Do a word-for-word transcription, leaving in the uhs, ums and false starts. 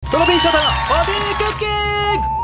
ドロビーショータのボディクッキング。